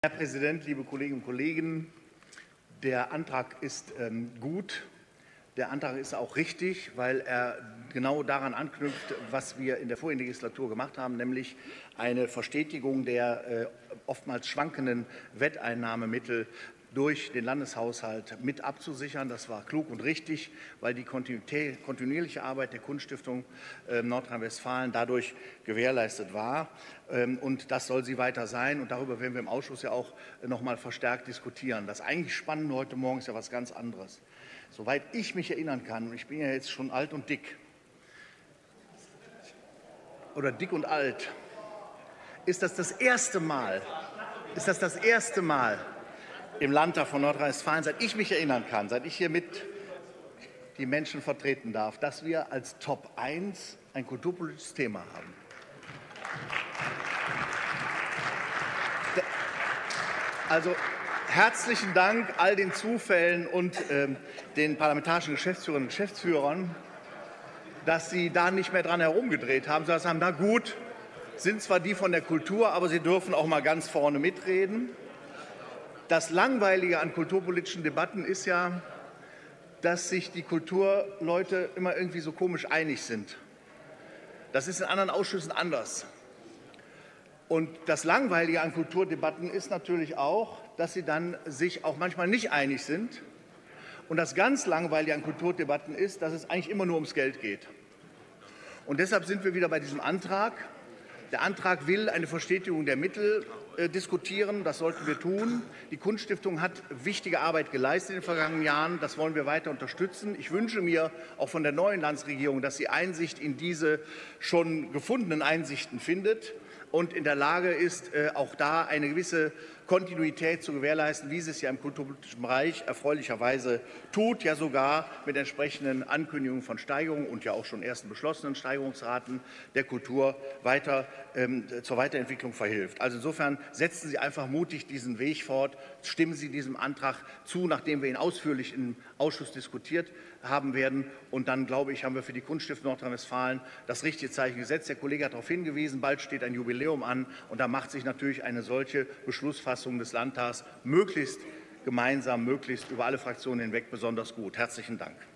Herr Präsident, liebe Kolleginnen und Kollegen! Der Antrag ist gut. Der Antrag ist auch richtig, weil er genau daran anknüpft, was wir in der vorigen Legislatur gemacht haben, nämlich eine Verstetigung der oftmals schwankenden Wetteinnahmemittel durch den Landeshaushalt mit abzusichern. Das war klug und richtig, weil die kontinuierliche Arbeit der Kunststiftung Nordrhein-Westfalen dadurch gewährleistet war. Und das soll sie weiter sein. Und darüber werden wir im Ausschuss ja auch noch mal verstärkt diskutieren. Das eigentlich Spannende heute Morgen ist ja was ganz anderes. Soweit ich mich erinnern kann, und ich bin ja jetzt schon alt und dick, oder dick und alt, ist das erste Mal im Landtag von Nordrhein-Westfalen, seit ich mich erinnern kann, seit ich hier mit die Menschen vertreten darf, dass wir als Top 1 ein kulturpolitisches Thema haben. Also herzlichen Dank all den Zufällen und den parlamentarischen Geschäftsführerinnen und Geschäftsführern, dass Sie da nicht mehr dran herumgedreht haben, sondern sagen, na gut, sind zwar die von der Kultur, aber sie dürfen auch mal ganz vorne mitreden. Das Langweilige an kulturpolitischen Debatten ist ja, dass sich die Kulturleute immer irgendwie so komisch einig sind. Das ist in anderen Ausschüssen anders. Und das Langweilige an Kulturdebatten ist natürlich auch, dass sie dann sich auch manchmal nicht einig sind. Und das ganz Langweilige an Kulturdebatten ist, dass es eigentlich immer nur ums Geld geht. Und deshalb sind wir wieder bei diesem Antrag. Der Antrag will eine Verstetigung der Mittel diskutieren. Das sollten wir tun. Die Kunststiftung hat wichtige Arbeit geleistet in den vergangenen Jahren. Das wollen wir weiter unterstützen. Ich wünsche mir auch von der neuen Landesregierung, dass sie Einsicht in diese schon gefundenen Einsichten findet und in der Lage ist, auch da eine gewisse Kontinuität zu gewährleisten, wie sie es ja im kulturpolitischen Bereich erfreulicherweise tut, ja sogar mit entsprechenden Ankündigungen von Steigerungen und ja auch schon ersten beschlossenen Steigerungsraten der Kultur weiter zur Weiterentwicklung verhilft. Also insofern setzen Sie einfach mutig diesen Weg fort, stimmen Sie diesem Antrag zu, nachdem wir ihn ausführlich im Ausschuss diskutiert haben werden. Und dann, glaube ich, haben wir für die Kunststiftung Nordrhein-Westfalen das richtige Zeichen gesetzt. Der Kollege hat darauf hingewiesen, bald steht ein Jubiläum an, und da macht sich natürlich eine solche Beschlussfassung des Landtags möglichst gemeinsam, möglichst über alle Fraktionen hinweg besonders gut. Herzlichen Dank.